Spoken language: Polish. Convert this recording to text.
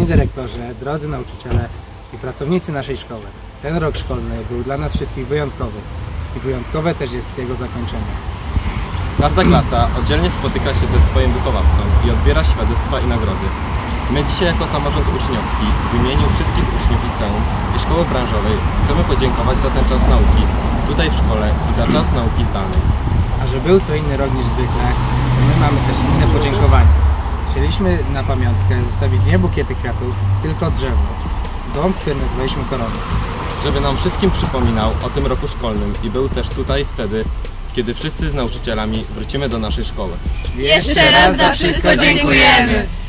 Panie dyrektorze, drodzy nauczyciele i pracownicy naszej szkoły, ten rok szkolny był dla nas wszystkich wyjątkowy i wyjątkowe też jest jego zakończenie. Każda klasa oddzielnie spotyka się ze swoim wychowawcą i odbiera świadectwa i nagrody. My dzisiaj jako samorząd uczniowski w imieniu wszystkich uczniów liceum i szkoły branżowej chcemy podziękować za ten czas nauki tutaj w szkole i za czas nauki zdalnej. A że był to inny rok niż zwykle, to my mamy też inne podziękowania. Chcieliśmy na pamiątkę zostawić nie bukiety kwiatów, tylko drzewo. Dom, który nazwaliśmy Koroną. Żeby nam wszystkim przypominał o tym roku szkolnym i był też tutaj wtedy, kiedy wszyscy z nauczycielami wrócimy do naszej szkoły. Jeszcze raz za wszystko dziękujemy!